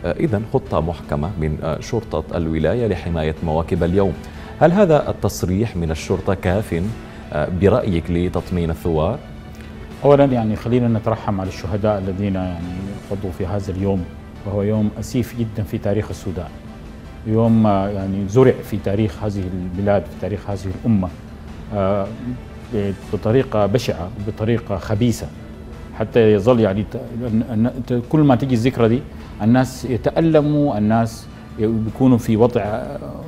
إذن خطة محكمة من شرطة الولاية لحماية مواكب اليوم. هل هذا التصريح من الشرطة كاف برأيك لتطمين الثوار؟ أولا يعني خلينا نترحم على الشهداء الذين يعني قضوا في هذا اليوم، وهو يوم أسيف جدا في تاريخ السودان، يوم يعني زرع في تاريخ هذه البلاد، في تاريخ هذه الأمة بطريقة بشعة، بطريقة خبيثة، حتى يظل يعني كل ما تجي الذكرى دي الناس يتألموا، الناس بيكونوا في وضع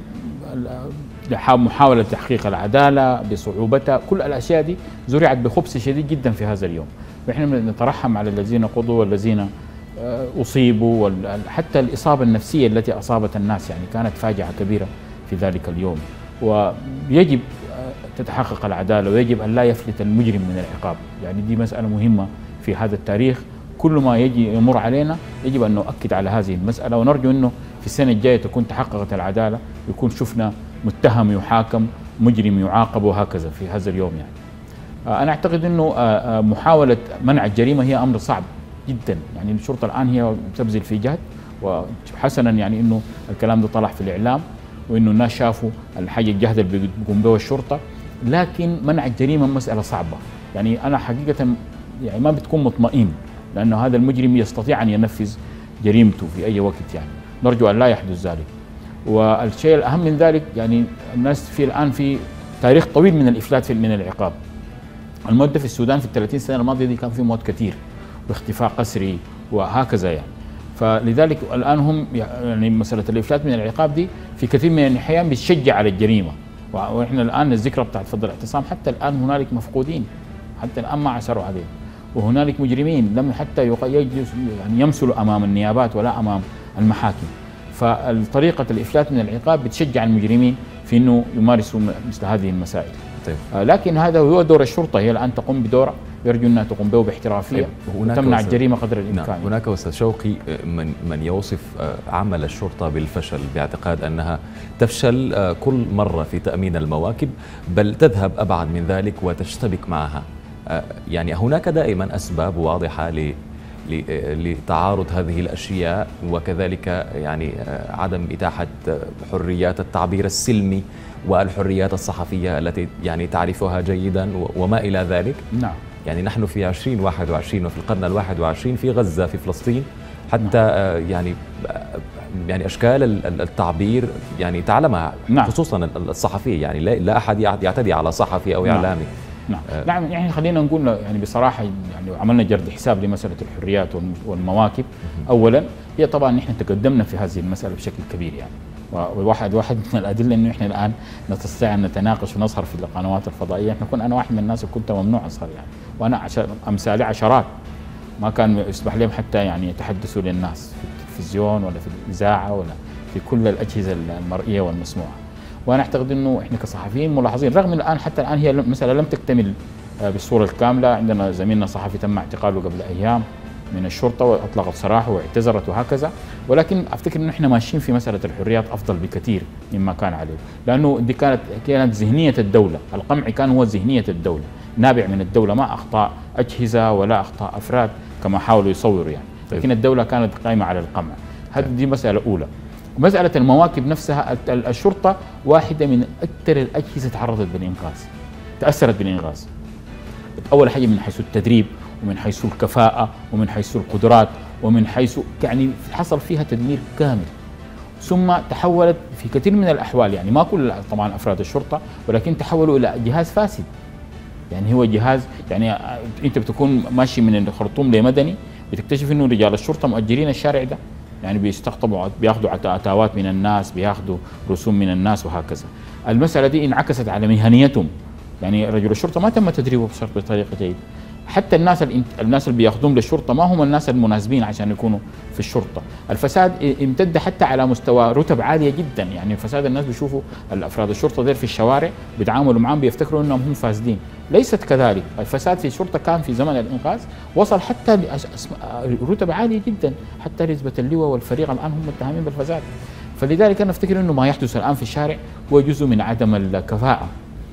محاولة تحقيق العدالة بصعوبتها. كل الأشياء دي زرعت بخبث شديد جدا في هذا اليوم، ونحن نترحم على الذين قضوا والذين أصيبوا، حتى الإصابة النفسية التي أصابت الناس يعني كانت فاجعة كبيرة في ذلك اليوم. ويجب تتحقق العدالة، ويجب أن لا يفلت المجرم من العقاب، يعني دي مسألة مهمة في هذا التاريخ. كل ما يجي يمر علينا يجب أن نؤكد على هذه المسألة، ونرجو أنه في السنة الجاية تكون تحققت العدالة، يكون شفنا متهم يحاكم، مجرم يعاقب، وهكذا في هذا اليوم. يعني أنا أعتقد أنه محاولة منع الجريمة هي أمر صعب جدا، يعني الشرطة الآن هي تبذل في جهد، وحسنا يعني أنه الكلام ده طلع في الإعلام، وأنه الناس شافوا الحاجة الجهد اللي بيقوم بها الشرطة، لكن منع الجريمة مسألة صعبة. يعني أنا حقيقة يعني ما بتكون مطمئن، لأنه هذا المجرم يستطيع أن ينفذ جريمته في أي وقت، يعني نرجو أن لا يحدث ذلك. والشيء الأهم من ذلك يعني الناس في الآن في تاريخ طويل من الإفلات من العقاب. الموت في السودان في ال30 سنة الماضية دي كان في موت كثير واختفاء قسري وهكذا يعني. فلذلك الآن هم يعني مسألة الإفلات من العقاب دي في كثير من الأحيان بتشجع على الجريمة، ونحن الآن الذكرى بتاعت فض الاعتصام حتى الآن هنالك مفقودين، حتى الآن ما عثروا عليه، وهنالك مجرمين لم حتى يعني يمثلوا أمام النيابات ولا أمام المحاكم. فالطريقة الإفلات من العقاب بتشجع المجرمين في أنه يمارسوا مثل هذه المسائل. طيب. لكن هذا هو دور الشرطة، هي الآن تقوم بدورها، يرجو أنها تقوم به باحترافية وتمنع الجريمة قدر الإمكان. هناك أستاذ شوقي من يوصف عمل الشرطة بالفشل، باعتقاد أنها تفشل كل مرة في تأمين المواكب، بل تذهب أبعد من ذلك وتشتبك معها. يعني هناك دائما أسباب واضحة لتعارض هذه الأشياء، وكذلك يعني عدم إتاحة حريات التعبير السلمي والحريات الصحفية التي يعني تعرفها جيدا وما إلى ذلك. نعم. يعني نحن في 2021 وفي القرن ال21 في غزة، في فلسطين، حتى يعني أشكال التعبير يعني تعلمها. نعم. خصوصا الصحفية، يعني لا أحد يعتدي على صحفي أو إعلامي. نعم. يعني خلينا نقول يعني بصراحة، يعني عملنا جرد حساب لمسألة الحريات والمواكب. أولا هي طبعا نحن تقدمنا في هذه المسألة بشكل كبير، يعني واحد من الأدلة إنه إحنا الآن نستطيع أن نتناقش ونظهر في القنوات الفضائية. أنا واحد من الناس اللي كنت ممنوع أظهر، يعني وأنا أمثالي عشرات ما كان يسمح لهم حتى يعني يتحدثوا للناس في التلفزيون ولا في الإذاعة ولا في كل الأجهزة المرئية والمسموعة. وأنا أعتقد إنه إحنا كصحفيين ملاحظين، رغم الآن حتى الآن هي مسألة لم تكتمل بالصورة الكاملة. عندنا زميلنا صحفي تم اعتقاله قبل أيام من الشرطة وأطلقت سراحه واعتذرت وهكذا، ولكن أفتكر إنه إحنا ماشيين في مسألة الحريات أفضل بكثير مما كان عليه، لأنه دي كانت ذهنية الدولة، القمع كان هو ذهنية الدولة، نابع من الدولة، ما أخطاء أجهزة ولا أخطاء أفراد كما حاولوا يصوروا يعني. لكن الدولة كانت قائمة على القمع. دي مسألة أولى. مسألة المواكب نفسها، الشرطة واحدة من أكثر الأجهزة تعرضت بالإنقاذ، تأثرت بالإنقاذ. أول حاجة من حيث التدريب، ومن حيث الكفاءة، ومن حيث القدرات، ومن حيث يعني حصل فيها تدمير كامل. ثم تحولت في كثير من الأحوال، يعني ما كل طبعا أفراد الشرطة، ولكن تحولوا إلى جهاز فاسد. يعني هو جهاز، يعني أنت بتكون ماشي من الخرطوم لمدني بتكتشف إنه رجال الشرطة مؤجرين الشارع ده، يعني بيستقطبوا، بياخذوا عتاوات من الناس، بياخذوا رسوم من الناس وهكذا. المسألة دي انعكست على مهنيتهم، يعني رجل الشرطة ما تم تدريبه بطريقة جيدة. حتى الناس اللي بياخذون للشرطة ما هم الناس المناسبين عشان يكونوا في الشرطة. الفساد امتد حتى على مستوى رتب عالية جدا، يعني الفساد الناس بيشوفوا الأفراد الشرطة دير في الشوارع بيتعاملوا معهم بيفتكروا انهم هم فاسدين، ليست كذلك. الفساد في الشرطة كان في زمن الإنقاذ وصل حتى رتب عالية جدا، حتى رتبة اللواء والفريق الآن هم متهمين بالفساد. فلذلك أنا أفتكر أنه ما يحدث الآن في الشارع هو جزء من عدم الكفاءة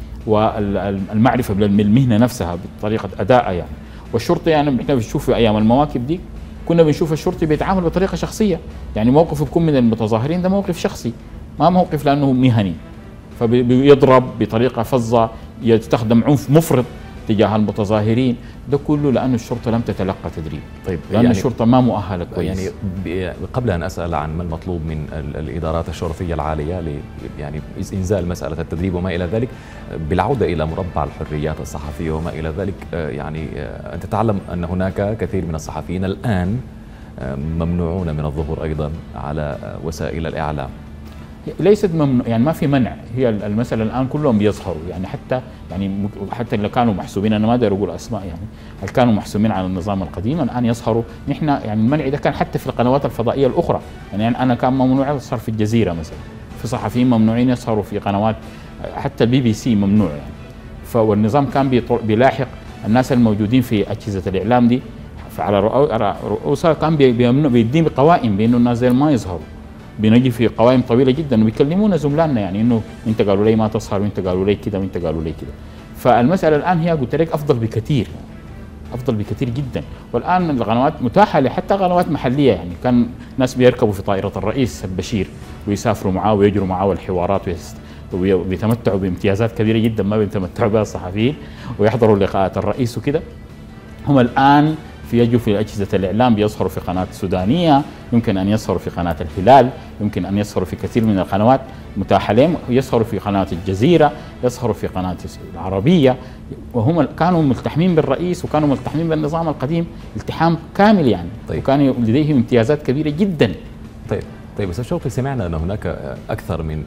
والمعرفة بالمهنة نفسها بطريقة أدائها يعني. والشرطة يعني احنا بنشوف في أيام المواكب دي كنا بنشوف الشرطي بيتعامل بطريقه شخصيه، يعني موقفه بيكون من المتظاهرين ده موقف شخصي، ما موقف لانه مهني، فبيضرب بطريقه فظه، يستخدم عنف مفرط تجاه المتظاهرين، ده كله لأن الشرطة لم تتلقى تدريب. طيب لأن يعني الشرطة ما مؤهلة كويس. يعني قبل أن أسأل عن ما المطلوب من الإدارات الشرطية العالية يعني إنزال مسألة التدريب وما إلى ذلك، بالعودة إلى مربع الحريات الصحفية وما إلى ذلك، يعني أنت تعلم أن هناك كثير من الصحفيين الآن ممنوعون من الظهور أيضا على وسائل الإعلام. ليست ممنوع، يعني ما في منع، هي المسألة الآن كلهم بيظهروا، يعني حتى اللي كانوا محسوبين، أنا ما أقدر أقول أسماء، يعني اللي كانوا محسوبين على النظام القديم الآن يظهروا. نحن يعني المنع ده كان حتى في القنوات الفضائية الأخرى، يعني أنا كان ممنوع يظهر في الجزيرة مثلا، في صحفيين ممنوعين يظهروا في قنوات، حتى BBC ممنوع يعني. فالنظام كان بيلاحق الناس الموجودين في أجهزة الإعلام دي على رؤوسها، كان بيديهم قوائم بأنه الناس زي ما يظهروا. بنجي في قوائم طويله جدا وبيكلمونا زملائنا، يعني انه انت قالوا لي ما تسهر، وانت قالوا لي كده، وانت قالوا لي كده. فالمساله الان هي قلت لك افضل بكثير، افضل بكثير جدا. والان القنوات متاحه حتى قنوات محليه، يعني كان ناس بيركبوا في طائره الرئيس البشير ويسافروا معاه ويجروا معاه الحوارات وبيتمتعوا بامتيازات كبيره جدا ما بيتمتعوا بها الصحفيين، ويحضروا لقاءات الرئيس وكده. هم الان يجوا في أجهزة الإعلام، بيظهروا في قناة سودانية، يمكن أن يظهروا في قناة الهلال، يمكن أن يظهروا في كثير من القنوات متاحة لهم، يظهروا في قناة الجزيرة، يظهروا في قناة العربية، وهم كانوا ملتحمين بالرئيس وكانوا ملتحمين بالنظام القديم التحام كامل يعني. طيب. وكان لديهم امتيازات كبيرة جدا. طيب أستاذ شوقي، سمعنا أن هناك أكثر من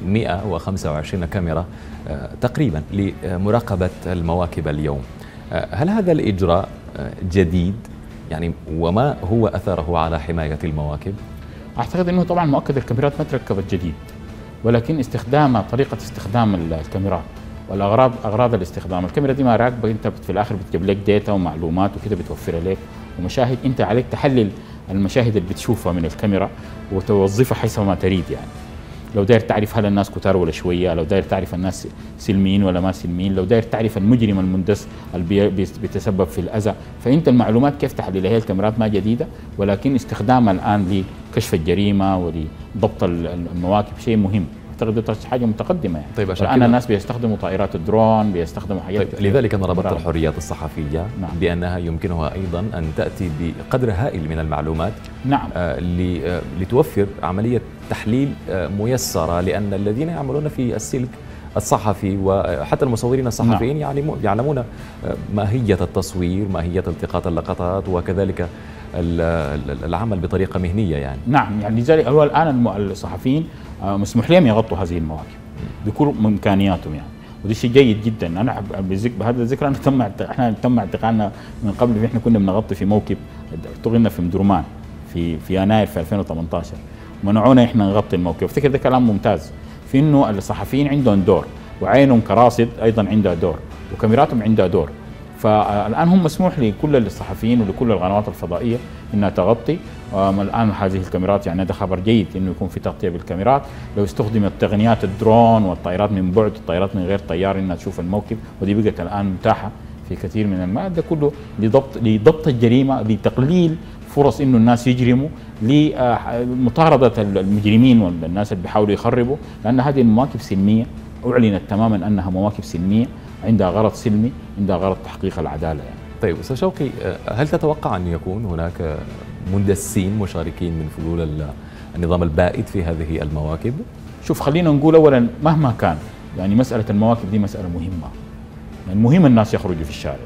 125 كاميرا تقريبا لمراقبة المواكب اليوم. هل هذا الإجراء جديد يعني، وما هو أثره على حماية المواكب؟ أعتقد أنه طبعا مؤكد الكاميرات ما تركبت جديد، ولكن طريقة استخدام الكاميرات والأغراض الاستخدام. الكاميرا دي ما راكبة، أنت في الآخر بتجيب لك داتا ومعلومات وكده بتوفرها لك ومشاهد، أنت عليك تحلل المشاهد اللي بتشوفها من الكاميرا وتوظفها حسب ما تريد. يعني لو داير تعرف هل الناس كتار ولا شويه، لو داير تعرف الناس سلميين ولا ما سلميين، لو داير تعرف المجرم المندس اللي بيتسبب في الاذى، فانت المعلومات كيف تحللها. هي الكاميرات ما جديده، ولكن استخدامها الان لكشف الجريمه ولضبط المواكب شيء مهم. اعتقد حاجه متقدمه يعني. طيب الان الناس بيستخدموا طائرات الدرون، بيستخدموا حاجات. طيب لذلك انا ربطت الحريات الصحفيه نعم. بانها يمكنها ايضا ان تاتي بقدر هائل من المعلومات نعم لتوفر عمليه تحليل ميسره، لان الذين يعملون في السلك الصحفي وحتى المصورين الصحفيين نعم. يعلمون ماهيه التصوير، ماهيه التقاط اللقطات، وكذلك العمل بطريقه مهنيه يعني. نعم، يعني لذلك هو الان الصحفيين مسموح لهم يغطوا هذه المواكب بكل امكانياتهم يعني، وده شيء جيد جدا. انا بهذا الذكر احنا تم اعتقالنا من قبل، احنا كنا بنغطي في موكب اشتغلنا في مدرمان في يناير في 2018، منعونا احنا نغطي الموكب. افتكر ده كلام ممتاز في انه الصحفيين عندهم دور، وعينهم كراصد ايضا عندها دور، وكاميراتهم عندها دور. فالان هم مسموح لكل الصحفيين ولكل القنوات الفضائيه انها تغطي. الان هذه الكاميرات يعني هذا خبر جيد انه يكون في تغطيه بالكاميرات. لو استخدمت تقنيات الدرون والطائرات من بعد، الطائرات من غير طيار، انها تشوف الموكب، ودي بقت الان متاحه في كثير من الماء، ده كله لضبط الجريمه، لتقليل فرص انه الناس يجرموا، لمطارده المجرمين والناس اللي بيحاولوا يخربوا، لان هذه المواكب سلميه، اعلنت تماما انها مواكب سلميه عندها غرض سلمي، عندها غرض تحقيق العداله يعني. طيب استاذ شوقي، هل تتوقع ان يكون هناك مندسين مشاركين من فلول النظام البائد في هذه المواكب؟ شوف، خلينا نقول اولا مهما كان يعني مساله المواكب دي مساله مهمه، يعني مهم الناس يخرجوا في الشارع.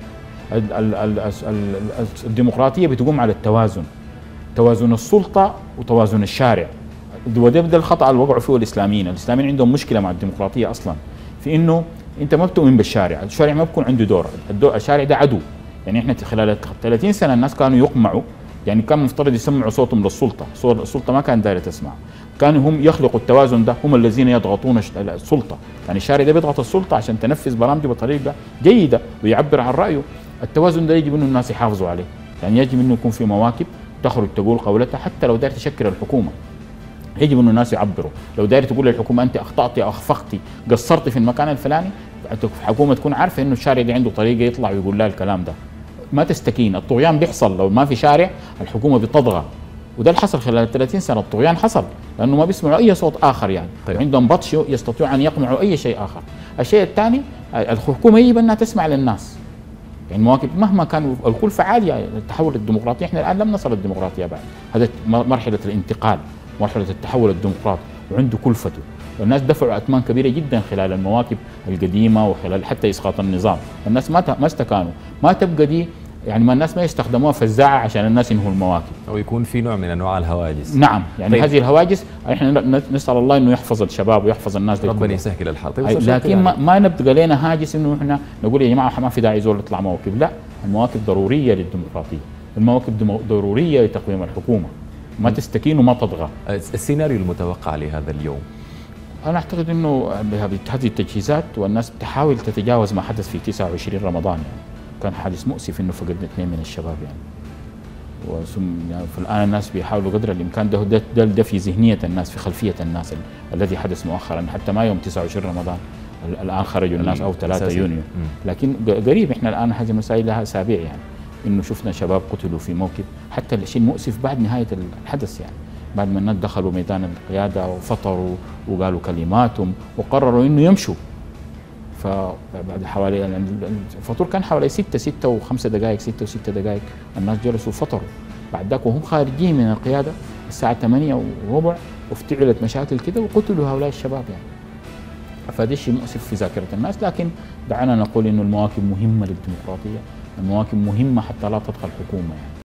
الديمقراطيه بتقوم على التوازن، توازن السلطه وتوازن الشارع، وده الخطا اللي وقعوا فيه الاسلاميين عندهم مشكله مع الديمقراطيه اصلا، في انه انت ما بتؤمن بالشارع، الشارع ما بيكون عنده دور، الشارع ده عدو. يعني احنا خلال 30 سنه الناس كانوا يقمعوا، يعني كان مفترض يسمعوا صوتهم للسلطه، السلطه ما كانت دايره تسمع، كانوا هم يخلقوا التوازن ده، هم الذين يضغطون السلطه، يعني الشارع ده بيضغط السلطه عشان تنفذ برامجه بطريقه جيده ويعبر عن رايه. التوازن ده يجب انه الناس يحافظوا عليه، يعني يجب انه يكون في مواكب تخرج تقول قولتها حتى لو داير تشكل الحكومه. يجب انه الناس يعبروا، لو داير تقول للحكومه انت اخطاتي او اخفقتي، قصرتي في المكان الفلاني، الحكومه تكون عارفه انه الشارع اللي عنده طريقه يطلع ويقول لها الكلام ده. ما تستكين. الطغيان بيحصل لو ما في شارع، الحكومه بتطغى، وده اللي حصل خلال 30 سنه. الطغيان حصل لانه ما بيسمعوا اي صوت اخر يعني. طيب. عندهم بطش يستطيعوا ان يقمعوا اي شيء اخر. الشيء الثاني، الحكومه يجب انها تسمع للناس. يعني مواكب مهما كان الكل فعال، يعني التحول الديمقراطي، احنا الان لم نصل الديمقراطيه بعد، هذا مرحله الانتقال، مرحله التحول الديمقراطي، وعنده كلفته، والناس دفعوا اثمان كبيره جدا خلال المواكب القديمه وخلال حتى اسقاط النظام. الناس ما استكانوا، ما تبقى دي يعني ما الناس ما يستخدموها فزاعه عشان الناس ينهوا المواكب، او يكون في نوع من انواع الهواجس. نعم يعني طيب. هذه الهواجس احنا نسال الله انه يحفظ الشباب ويحفظ الناس دي ربنا كلها. يسهل الحال. طيب لكن ما نبقى لنا هاجس انه احنا نقول يا جماعه ما في داعي زول يطلع مواكب، لا، المواكب ضروريه للديمقراطيه، المواكب ضروريه لتقويم الحكومه، ما تستكين وما تطغى. السيناريو المتوقع لهذا اليوم؟ انا اعتقد انه بهذه التجهيزات والناس بتحاول تتجاوز ما حدث في 29 رمضان، يعني كان حادث مؤسف انه فقدنا 2 من الشباب يعني. يعني فالان الناس بيحاولوا قدر الامكان، ده في ذهنيه الناس، في خلفيه الناس الذي حدث مؤخرا، حتى ما يوم 29 رمضان الان خرجوا الناس او 3 يونيو، لكن قريب احنا الان هذه المسائل لها اسابيع يعني، انه شفنا شباب قتلوا في موكب، حتى الشيء المؤسف بعد نهايه الحدث يعني، بعد ما الناس دخلوا ميدان القياده وفطروا وقالوا كلماتهم وقرروا انه يمشوا. فبعد حوالي يعني الفطور كان حوالي 6 و5 دقائق، 6 و6 دقائق، الناس جلسوا فطروا. بعد ذاك وهم خارجين من القياده الساعه 8:15 وافتعلت مشاكل كده وقتلوا هؤلاء الشباب يعني. فهذا الشيء مؤسف في ذاكره الناس، لكن دعنا نقول انه المواكب مهمه للديمقراطيه، المواكب مهمه حتى لا تطغى الحكومه يعني.